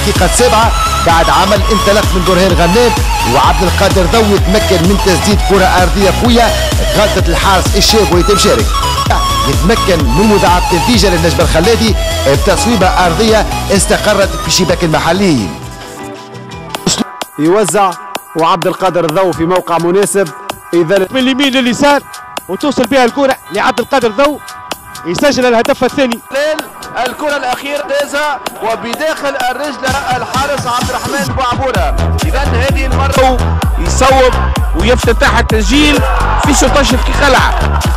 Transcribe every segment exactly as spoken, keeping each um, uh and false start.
الدقيقة السابعة بعد عمل انطلاق من برهان غنام، وعبد القادر ضو يتمكن من تسديد كرة أرضية قوية غلطة الحارس الشاب ويتم شارك. يتمكن من مضاعفة النتيجة للنجم الخلادي بتصويبة أرضية استقرت في شباك المحليين. يوزع وعبد القادر الضو في موقع مناسب، إذا من اليمين لليسار وتوصل بها الكرة لعبد القادر الضو يسجل الهدف الثاني. الكرة الأخيرة دازها وبداخل الرجل الحارس عبد الرحمن بوعبورة. إذا هذه المرة يصوب ويفتتح التسجيل في ستاشر كي خلع.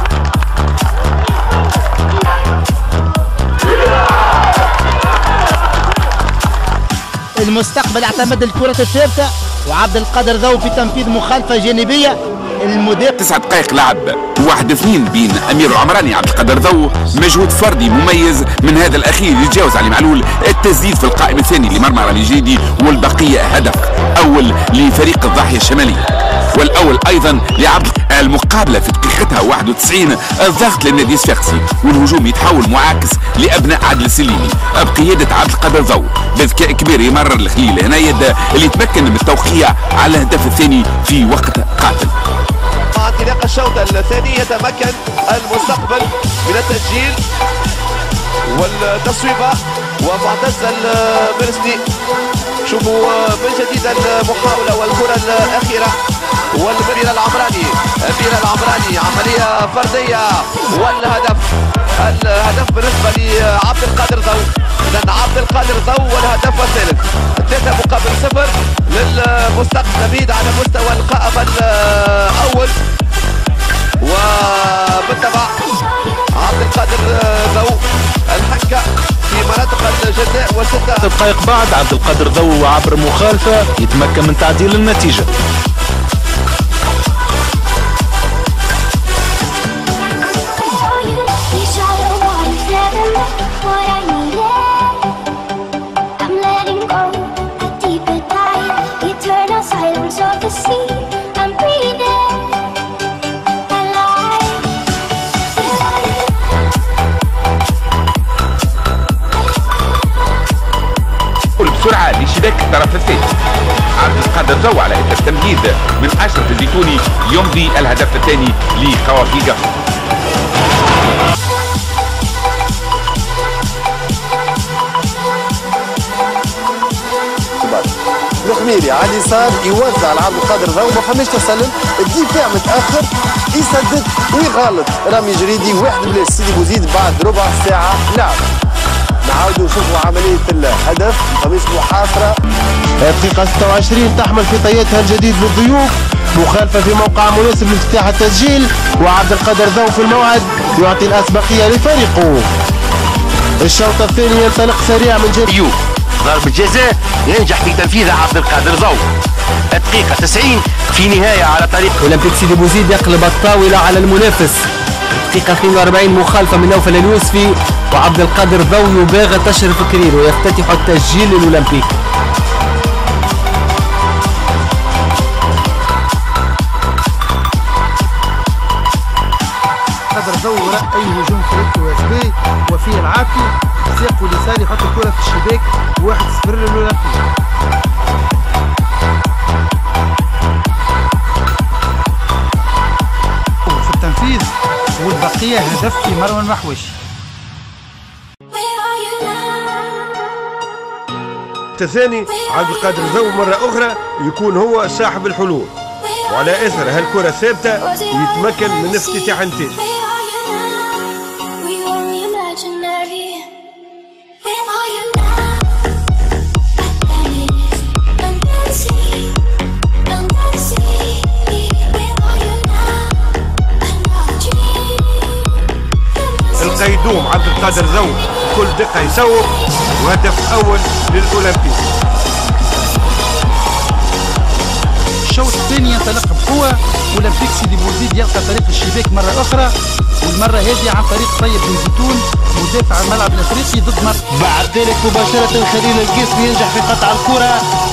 المستقبل اعتمد الكرة الثابتة وعبد القادر ضو في تنفيذ مخالفة جانبية. المدير تسع دقائق لعب واحد اثنين بين امير العمراني عبد القادر ضو، مجهود فردي مميز من هذا الاخير يتجاوز علي معلول. التسديد في القائم الثاني لمرمى رامي جيدي، والبقيه هدف اول لفريق الضاحيه الشماليه، والاول ايضا لعبد. المقابله في دقيقتها واحد وتسعين الضغط للنادي الصفاقسي، والهجوم يتحول معاكس لابناء عادل السليمي بقياده عبد القادر ضو. بذكاء كبير يمرر الخليل هنايد اللي تمكن من التوقيع على الهدف الثاني في وقت قاتل. مع انطلاق الشوط الثاني يتمكن المستقبل من التسجيل والتصويبه، ومعتز المرسلي شوفوا من جديد المحاوله والكره الاخيره، والأمير العمراني أمير العمراني عمليه فرديه والهدف الهدف بالنسبه لعبد القادر ضو. اذا عبد القادر ضو والهدف الثالث، ثلاثه مقابل صفر للمستقبل نبيد على مستوى القائمه الاول. وبالطبع عبد القادر ضو الحكه في مناطق الجزاء وستة دقائق بعد عبد القادر ضو عبر مخالفه يتمكن من تعديل النتيجه. بسرعة لشباك الطرف الثاني، عبد القادر ضو على اثر التمهيد من اشرف الزيتوني يمضي الهدف الثاني لخوافيقة. الخميري على اليسار يوزع لعبد القادر ضو، ما فماش تسلل، الدفاع متاخر يسدد ويغلط رامي جريدي واحد بلاش سيدي بوزيد بعد ربع ساعه لعب. نعاودوا نشوفوا عمليه الهدف، فماش محاصره. الدقيقة ستة وعشرين تحمل في طياتها الجديد للضيوف، مخالفة في موقع مناسب لافتتاح التسجيل، وعبد القادر ضو في الموعد يعطي الأسبقية لفريقه. الشوط الثاني ينطلق سريع من جانب ضربة جزاء ينجح في تنفيذها عبد القادر ضو. الدقيقة تسعين في نهاية على طريق أولمبيك سيدي بوزيد يقلب الطاولة على المنافس. الدقيقة اثنين وأربعين مخالفة من نوفل اليوسفي، وعبد القادر ضو يباغت أشرف كرير ويفتتح التسجيل للأولمبيك. قادر ضو وراء أي هجوم فريق واسبي وفيه العافية ساق اليسار يحط الكرة في الشباك واحد صفر للأولمبيك. في التنفيذ والبقية هدف في مروان المحوشي. الثاني عبد القادر ضو مرة أخرى يكون هو صاحب الحلول، وعلى إثر هالكرة ثابتة يتمكن من افتتاح النتيجة. القيدوم عبد القادر ضو كل دقة يصوب، وهدف أول للأولمبيك. الشوط الثاني ينطلق بقوة، أولمبيك سيدي بوزيد يلقى طريق الشباك مرة أخرى، والمرة هذه عن طريق طيب بن زيتون مدافع الملعب الأفريقي ضد مر. بعد ذلك مباشرة خليل القيسمي ينجح في قطع الكرة